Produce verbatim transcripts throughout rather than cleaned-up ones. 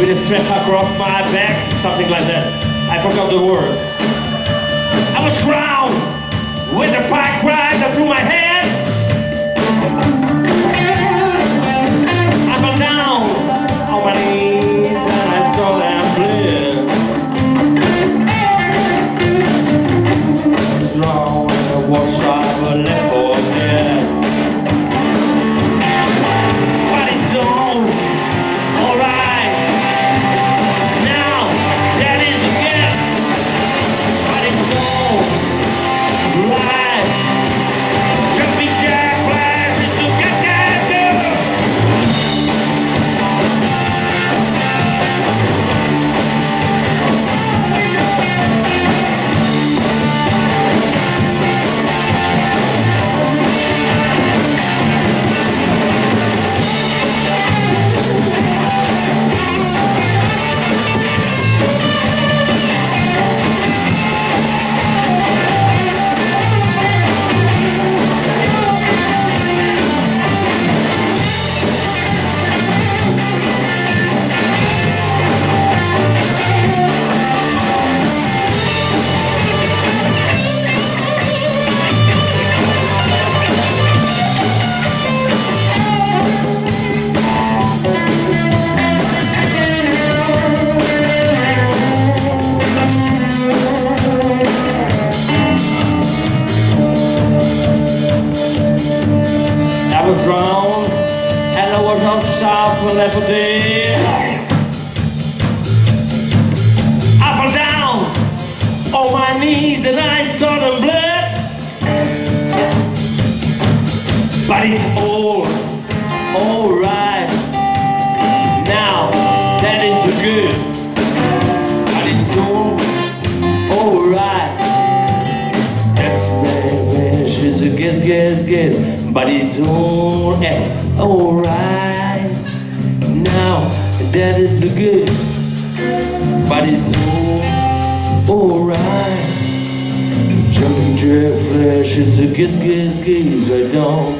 with a strap across my back, something like that. I forgot the words. I was crowned with a pike right up through my head. I fell down on my knees and I saw them bleed. Long and I watched I was left for dead. But it's all alright. Now that is the gift. But it's all right. Jumping jack flashes to get that girl. I was drowned and I was on south for left a day. I fell down on my knees and I saw the blood. But it's all alright. Now that is good. But it's all alright. That's baby, she's a guess, guess, guess. But it's all alright. Now that is good. But it's all alright. Jumping jack flash is a kiss, kiss, kiss right down.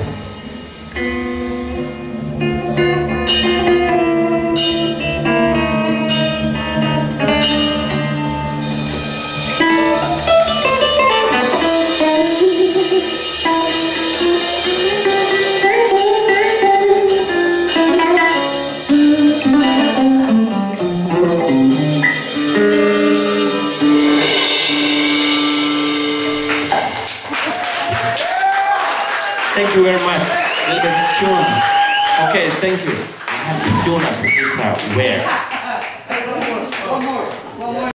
Thank you very much. A little bit tune. Okay, thank you. I have to tune up the guitar. Where?